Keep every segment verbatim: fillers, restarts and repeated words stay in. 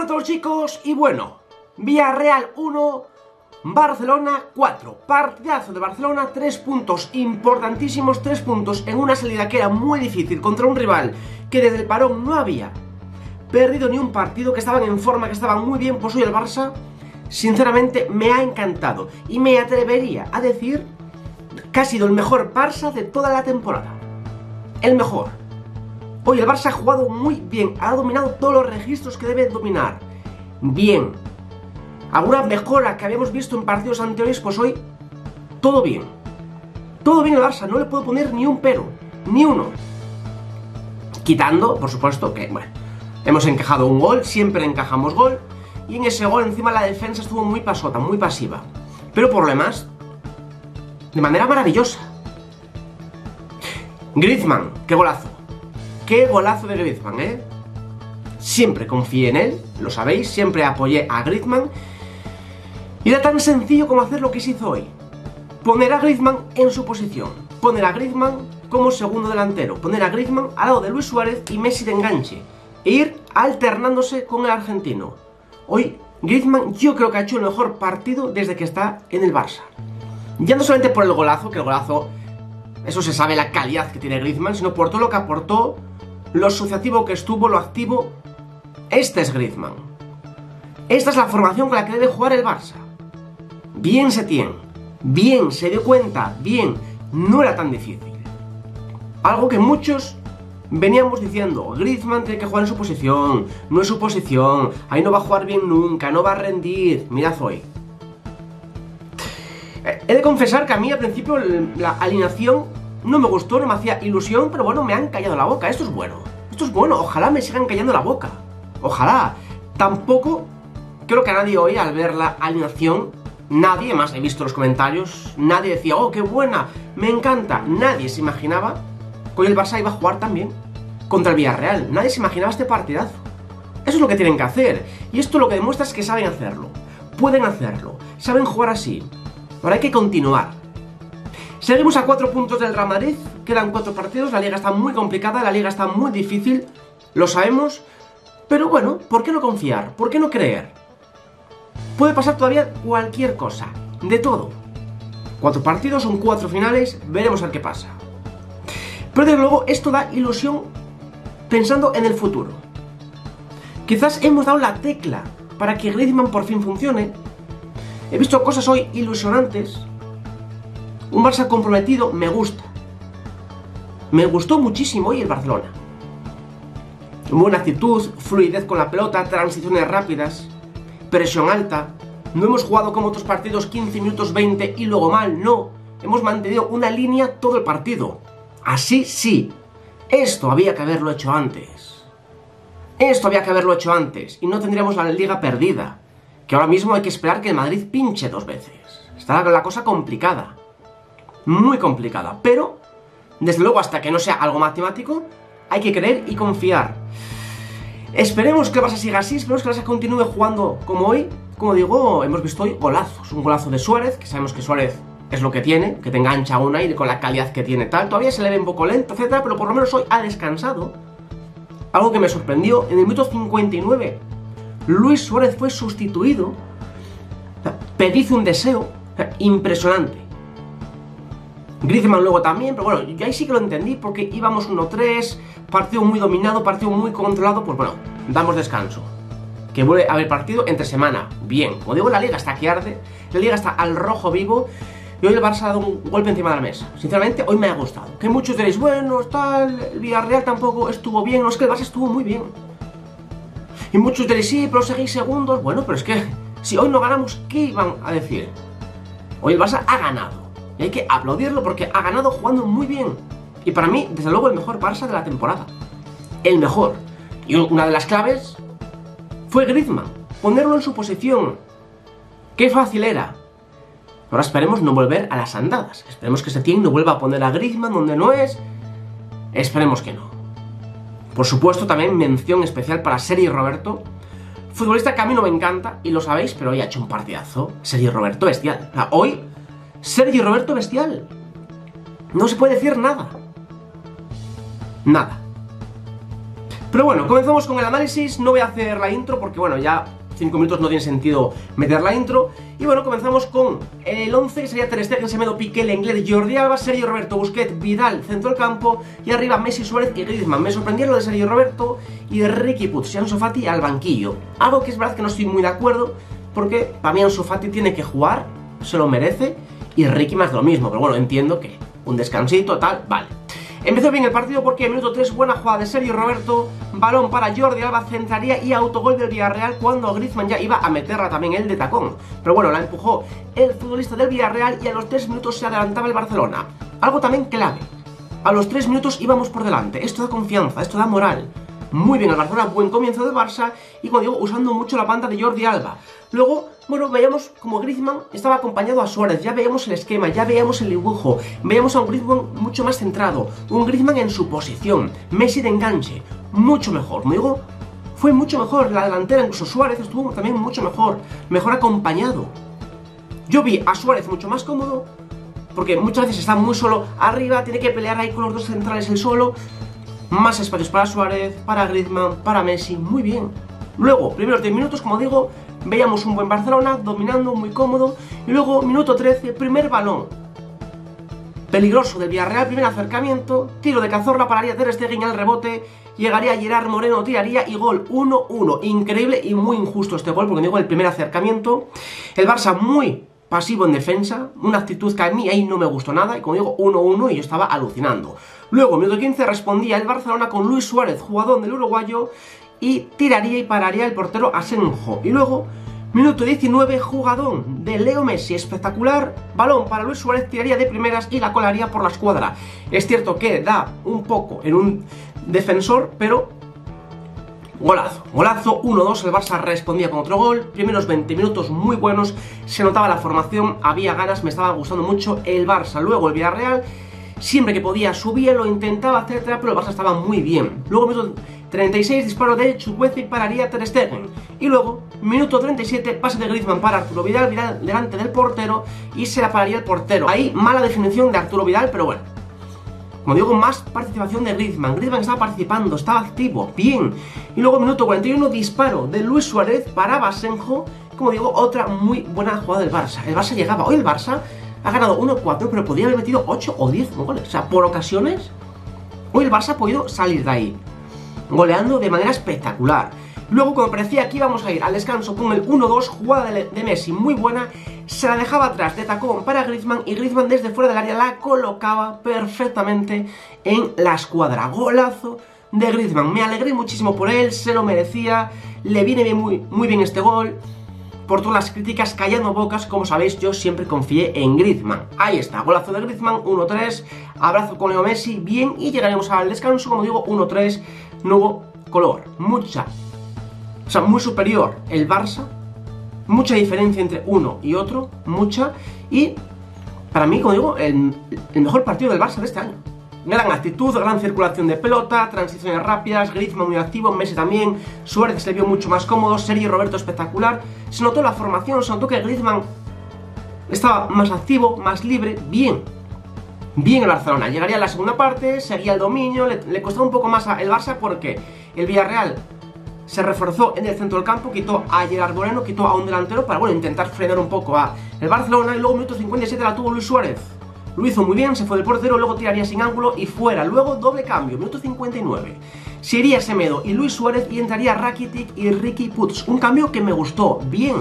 Hola a todos chicos, y bueno, Villarreal uno, Barcelona cuatro. Partidazo de Barcelona, tres puntos importantísimos, tres puntos en una salida que era muy difícil contra un rival que desde el parón no había perdido ni un partido, que estaban en forma, que estaban muy bien. Pues hoy el Barça, sinceramente, me ha encantado y me atrevería a decir que ha sido el mejor Barça de toda la temporada. El mejor. Hoy el Barça ha jugado muy bien, ha dominado todos los registros que debe dominar. Bien. Alguna mejora que habíamos visto en partidos anteriores, pues hoy todo bien. Todo bien el Barça, no le puedo poner ni un pero, ni uno. Quitando, por supuesto, que bueno, hemos encajado un gol, siempre encajamos gol, y en ese gol encima la defensa estuvo muy pasota, muy pasiva. Pero por lo demás, de manera maravillosa. Griezmann, qué golazo. Qué golazo de Griezmann, ¿eh? Siempre confié en él, lo sabéis, siempre apoyé a Griezmann. Y era tan sencillo como hacer lo que se hizo hoy. Poner a Griezmann en su posición. Poner a Griezmann como segundo delantero. Poner a Griezmann al lado de Luis Suárez y Messi de enganche. E ir alternándose con el argentino. Hoy Griezmann yo creo que ha hecho el mejor partido desde que está en el Barça. Ya no solamente por el golazo, que el golazo, eso se sabe la calidad que tiene Griezmann, sino por todo lo que aportó, lo asociativo que estuvo, lo activo. Este es Griezmann. Esta es la formación con la que debe jugar el Barça. Bien Setién, bien, se dio cuenta, bien, no era tan difícil. Algo que muchos veníamos diciendo, Griezmann tiene que jugar en su posición, no es su posición, ahí no va a jugar bien nunca, no va a rendir. Mirad hoy. He de confesar que a mí al principio la alineación no me gustó, no me hacía ilusión, pero bueno, me han callado la boca. Esto es bueno, esto es bueno, ojalá me sigan callando la boca. Ojalá. Tampoco creo que a nadie hoy, al ver la alineación, nadie, más he visto los comentarios, nadie decía, oh, qué buena, me encanta. Nadie se imaginaba que hoy el Barça iba a jugar también contra el Villarreal. Nadie se imaginaba este partidazo. Eso es lo que tienen que hacer. Y esto lo que demuestra es que saben hacerlo. Pueden hacerlo. Saben jugar así. Ahora hay que continuar. Seguimos a cuatro puntos del Real Madrid. Quedan cuatro partidos. La liga está muy complicada. La liga está muy difícil. Lo sabemos. Pero bueno, ¿por qué no confiar? ¿Por qué no creer? Puede pasar todavía cualquier cosa. De todo. Cuatro partidos, son cuatro finales. Veremos a ver qué pasa. Pero desde luego esto da ilusión pensando en el futuro. Quizás hemos dado la tecla para que Griezmann por fin funcione. He visto cosas hoy ilusionantes. Un Barça comprometido, me gusta. Me gustó muchísimo hoy el Barcelona. Buena actitud, fluidez con la pelota, transiciones rápidas, presión alta. No hemos jugado como otros partidos quince minutos, veinte y luego mal, no. Hemos mantenido una línea todo el partido. Así sí. Esto había que haberlo hecho antes. Esto había que haberlo hecho antes. Y no tendríamos la liga perdida. Que ahora mismo hay que esperar que el Madrid pinche dos veces. Está la cosa complicada. Muy complicada. Pero, desde luego, hasta que no sea algo matemático, hay que creer y confiar. Esperemos que el Barça siga así. Esperemos que el Barça continúe jugando como hoy. Como digo, hemos visto hoy golazos. Un golazo de Suárez, que sabemos que Suárez es lo que tiene, que te engancha un aire con la calidad que tiene tal. Todavía se le ve un poco lento, etcétera, pero por lo menos hoy ha descansado. Algo que me sorprendió, en el minuto cincuenta y nueve... Luis Suárez fue sustituido. Pedid un deseo impresionante. Griezmann luego también, pero bueno, yo ahí sí que lo entendí porque íbamos uno tres, partido muy dominado, partido muy controlado, pues bueno, damos descanso. Que vuelve a haber partido entre semana. Bien, como digo, la liga está que arde, la liga está al rojo vivo y hoy el Barça ha dado un golpe encima de la mesa. Sinceramente, hoy me ha gustado. Que muchos diréis, bueno, tal, el Villarreal tampoco estuvo bien, no, es que el Barça estuvo muy bien. Y muchos diréis, sí, pero seguís segundos. Bueno, pero es que si hoy no ganamos, ¿qué iban a decir? Hoy el Barça ha ganado. Y hay que aplaudirlo porque ha ganado jugando muy bien. Y para mí, desde luego, el mejor Barça de la temporada. El mejor. Y una de las claves fue Griezmann. Ponerlo en su posición. Qué fácil era. Ahora esperemos no volver a las andadas. Esperemos que Setién no vuelva a poner a Griezmann donde no es. Esperemos que no. Por supuesto, también mención especial para Sergi Roberto, futbolista que a mí no me encanta, y lo sabéis, pero hoy ha hecho un partidazo. Sergi Roberto bestial. O sea, hoy, Sergi Roberto bestial. No se puede decir nada. Nada. Pero bueno, comenzamos con el análisis. No voy a hacer la intro porque bueno, ya cinco minutos no tiene sentido meter la intro. Y bueno, comenzamos con el once, que sería Ter Stegen, Semedo, Piqué, Lenglet, Jordi Alba, Sergio Roberto, Busquets, Vidal, centro del campo, y arriba Messi, Suárez y Griezmann. Me sorprendía lo de Sergio Roberto y de Riqui Puig y Ansu Fati al banquillo. Algo que es verdad que no estoy muy de acuerdo, porque para mí Ansu Fati tiene que jugar, se lo merece, y Riqui más de lo mismo. Pero bueno, entiendo que un descansito, tal, vale. Empezó bien el partido porque en minuto tres, buena jugada de Sergio Roberto, balón para Jordi Alba, centraría y autogol del Villarreal cuando Griezmann ya iba a meterla también él de tacón. Pero bueno, la empujó el futbolista del Villarreal y a los tres minutos se adelantaba el Barcelona. Algo también clave, a los tres minutos íbamos por delante, esto da confianza, esto da moral. Muy bien el Barcelona, buen comienzo del Barça y como digo, usando mucho la banda de Jordi Alba. Luego, bueno, veíamos como Griezmann estaba acompañado a Suárez, ya veíamos el esquema, ya veíamos el dibujo, veíamos a un Griezmann mucho más centrado, un Griezmann en su posición, Messi de enganche, mucho mejor, como digo, fue mucho mejor, la delantera, incluso Suárez estuvo también mucho mejor, mejor acompañado. Yo vi a Suárez mucho más cómodo, porque muchas veces está muy solo arriba, tiene que pelear ahí con los dos centrales él solo. Más espacios para Suárez, para Griezmann, para Messi, muy bien. Luego, primeros diez minutos, como digo, veíamos un buen Barcelona, dominando, muy cómodo. Y luego, minuto trece, primer balón peligroso del Villarreal, primer acercamiento, tiro de Cazorla, pararía Ter Stegen al rebote, llegaría Gerard Moreno, tiraría y gol, uno uno. Increíble y muy injusto este gol, porque digo, el primer acercamiento. El Barça muy pasivo en defensa, una actitud que a mí ahí no me gustó nada, y como digo, uno uno y yo estaba alucinando. Luego, minuto quince, respondía el Barcelona con Luis Suárez, jugador del uruguayo, y tiraría y pararía el portero Asenjo. Y luego, minuto diecinueve, jugadón de Leo Messi, espectacular, balón para Luis Suárez, tiraría de primeras y la colaría por la escuadra. Es cierto que da un poco en un defensor, pero golazo, golazo, uno dos, el Barça respondía con otro gol, primeros veinte minutos muy buenos, se notaba la formación, había ganas, me estaba gustando mucho el Barça. Luego el Villarreal, siempre que podía subía, lo intentaba, etcétera, pero el Barça estaba muy bien. Luego minuto treinta y seis, disparo de Chukwueze y pararía Ter Stegen. Y luego, minuto treinta y siete, pase de Griezmann para Arturo Vidal, Vidal delante del portero y se la pararía el portero. Ahí, mala definición de Arturo Vidal, pero bueno. Como digo, más participación de Griezmann. Griezmann estaba participando, estaba activo, bien. Y luego, minuto cuarenta y uno, disparo de Luis Suárez para Asenjo. Como digo, otra muy buena jugada del Barça. El Barça llegaba. Hoy el Barça ha ganado uno cuatro, pero podría haber metido ocho o diez goles. O sea, por ocasiones, hoy el Barça ha podido salir de ahí, goleando de manera espectacular. Luego, cuando parecía que íbamos a ir al descanso con el uno dos, jugada de, de Messi muy buena, se la dejaba atrás de tacón para Griezmann y Griezmann desde fuera del área la colocaba perfectamente en la escuadra. Golazo de Griezmann, me alegré muchísimo por él, se lo merecía, le viene bien, muy, muy bien este gol. Por todas las críticas, callando bocas, como sabéis, yo siempre confié en Griezmann. Ahí está, golazo de Griezmann, uno tres, abrazo con Leo Messi, bien, y llegaremos al descanso, como digo, uno tres, nuevo color, mucha, o sea, muy superior el Barça, mucha diferencia entre uno y otro, mucha, y para mí, como digo, el, el mejor partido del Barça de este año. Gran actitud, gran circulación de pelota, transiciones rápidas, Griezmann muy activo, Messi también, Suárez se le vio mucho más cómodo, Sergio Roberto espectacular, se notó la formación, se notó que Griezmann estaba más activo, más libre, bien, bien el Barcelona. Llegaría a la segunda parte, seguía el dominio, le, le costaba un poco más el Barça porque el Villarreal se reforzó en el centro del campo, quitó a Gerard Moreno, quitó a un delantero para, bueno, intentar frenar un poco a el Barcelona, y luego minuto cincuenta y siete la tuvo Luis Suárez. Lo hizo muy bien, se fue del portero, luego tiraría sin ángulo y fuera. Luego doble cambio, minuto cincuenta y nueve. Se iría Semedo y Luis Suárez y entraría Rakitic y Riqui Puig. Un cambio que me gustó, bien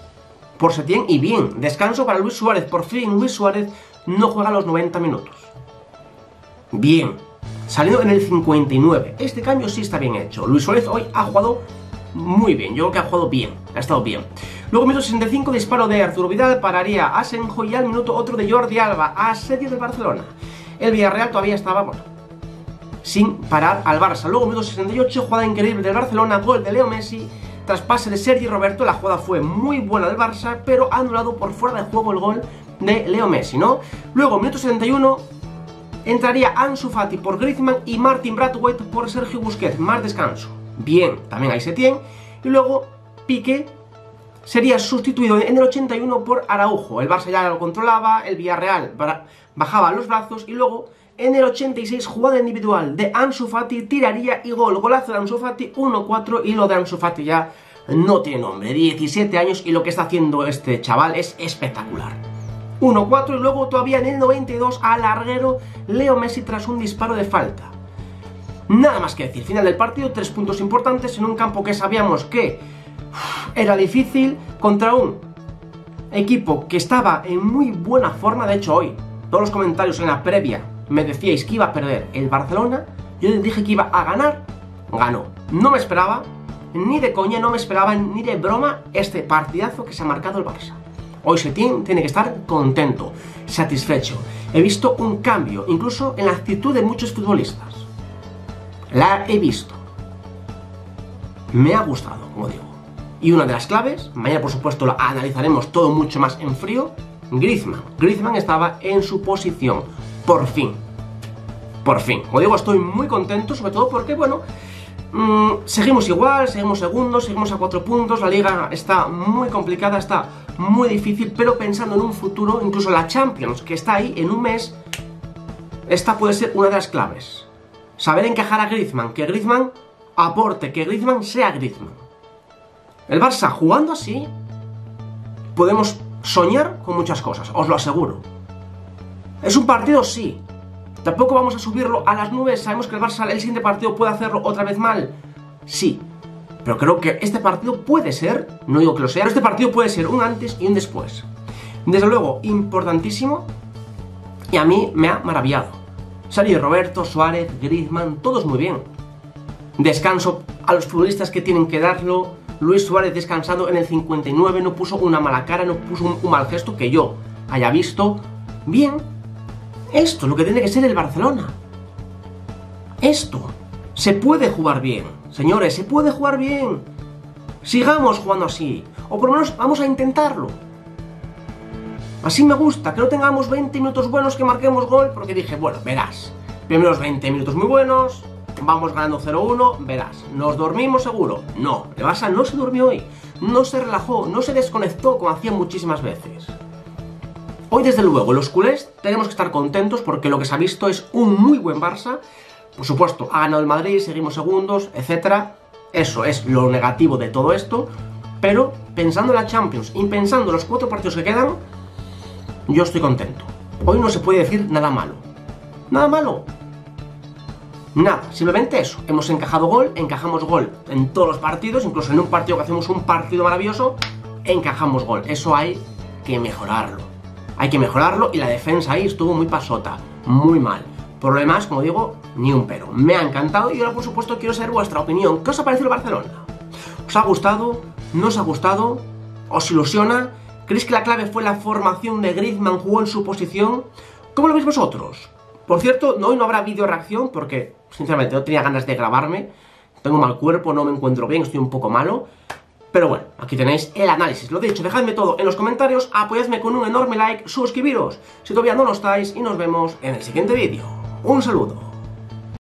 por Setién y bien. Descanso para Luis Suárez, por fin Luis Suárez no juega los noventa minutos. Bien, saliendo en el cincuenta y nueve. Este cambio sí está bien hecho. Luis Suárez hoy ha jugado muy bien, yo creo que ha jugado bien, ha estado bien. Luego, minuto sesenta y cinco, disparo de Arturo Vidal, pararía a Asenjo y al minuto otro de Jordi Alba, asedio del Barcelona. El Villarreal todavía estaba, bueno, sin parar al Barça. Luego, minuto sesenta y ocho, jugada increíble del Barcelona, gol de Leo Messi, tras pase de Sergio Roberto. La jugada fue muy buena del Barça, pero anulado por fuera de juego el gol de Leo Messi, ¿no? Luego, minuto setenta y uno, entraría Ansu Fati por Griezmann y Martin Braithwaite por Sergio Busquets, más descanso. Bien, también hay Setién. Y luego, Piqué sería sustituido en el ochenta y uno por Araujo. El Barça ya lo controlaba, el Villarreal bajaba los brazos y luego en el ochenta y seis, jugada individual de Ansu Fati, tiraría y gol. Golazo de Ansu Fati, uno cuatro, y lo de Ansu Fati ya no tiene nombre. diecisiete años y lo que está haciendo este chaval es espectacular. uno cuatro, y luego todavía en el noventa y dos, al larguero Leo Messi tras un disparo de falta. Nada más que decir, final del partido, tres puntos importantes en un campo que sabíamos que uf, era difícil, contra un equipo que estaba en muy buena forma. De hecho, hoy, todos los comentarios en la previa me decíais que iba a perder el Barcelona. Yo les dije que iba a ganar, ganó. No me esperaba, ni de coña, no me esperaba ni de broma este partidazo que se ha marcado el Barça. Hoy se tiene, tiene que estar contento, satisfecho. He visto un cambio, incluso en la actitud de muchos futbolistas. La he visto. Me ha gustado, como digo. Y una de las claves, mañana por supuesto la analizaremos todo mucho más en frío, Griezmann. Griezmann estaba en su posición, por fin. Por fin. Como digo, estoy muy contento, sobre todo porque, bueno, mmm, seguimos igual, seguimos segundos, seguimos a cuatro puntos, la liga está muy complicada, está muy difícil, pero pensando en un futuro, incluso la Champions, que está ahí en un mes, esta puede ser una de las claves. Saber encajar a Griezmann, que Griezmann aporte, que Griezmann sea Griezmann. El Barça, jugando así, podemos soñar con muchas cosas, os lo aseguro. ¿Es un partido? Sí. Tampoco vamos a subirlo a las nubes. Sabemos que el Barça, el siguiente partido, puede hacerlo otra vez mal. Sí. Pero creo que este partido puede ser, no digo que lo sea, pero este partido puede ser un antes y un después. Desde luego, importantísimo, y a mí me ha maravillado. Sergio Roberto, Suárez, Griezmann, todos muy bien. Descanso a los futbolistas que tienen que darlo. Luis Suárez descansando en el cincuenta y nueve, no puso una mala cara, no puso un, un mal gesto que yo haya visto. Bien, esto es lo que tiene que ser el Barcelona. Esto, se puede jugar bien, señores, se puede jugar bien. Sigamos jugando así, o por lo menos vamos a intentarlo. Así me gusta, que no tengamos veinte minutos buenos, que marquemos gol, porque dije, bueno, verás, primeros veinte minutos muy buenos, vamos ganando cero uno, verás, nos dormimos seguro. No, el Barça no se durmió hoy, no se relajó, no se desconectó como hacía muchísimas veces. Hoy, desde luego, los culés tenemos que estar contentos porque lo que se ha visto es un muy buen Barça. Por supuesto, ha ganado el Madrid, seguimos segundos, etcétera. Eso es lo negativo de todo esto, pero pensando en la Champions y pensando en los cuatro partidos que quedan, yo estoy contento. Hoy no se puede decir nada malo. Nada malo. Nada, simplemente eso. Hemos encajado gol, encajamos gol en todos los partidos, incluso en un partido que hacemos un partido maravilloso, encajamos gol. Eso hay que mejorarlo. Hay que mejorarlo y la defensa ahí estuvo muy pasota, muy mal. Por lo demás, como digo, ni un pero. Me ha encantado y ahora por supuesto quiero saber vuestra opinión. ¿Qué os ha parecido el Barcelona? ¿Os ha gustado? ¿No os ha gustado? ¿Os ilusiona? ¿Creéis que la clave fue la formación de Griezmann, jugó en su posición? ¿Cómo lo veis vosotros? Por cierto, hoy no habrá vídeo reacción porque, sinceramente, no tenía ganas de grabarme. Tengo mal cuerpo, no me encuentro bien, estoy un poco malo. Pero bueno, aquí tenéis el análisis. Lo dicho, dejadme todo en los comentarios, apoyadme con un enorme like, suscribiros si todavía no lo estáis y nos vemos en el siguiente vídeo. Un saludo.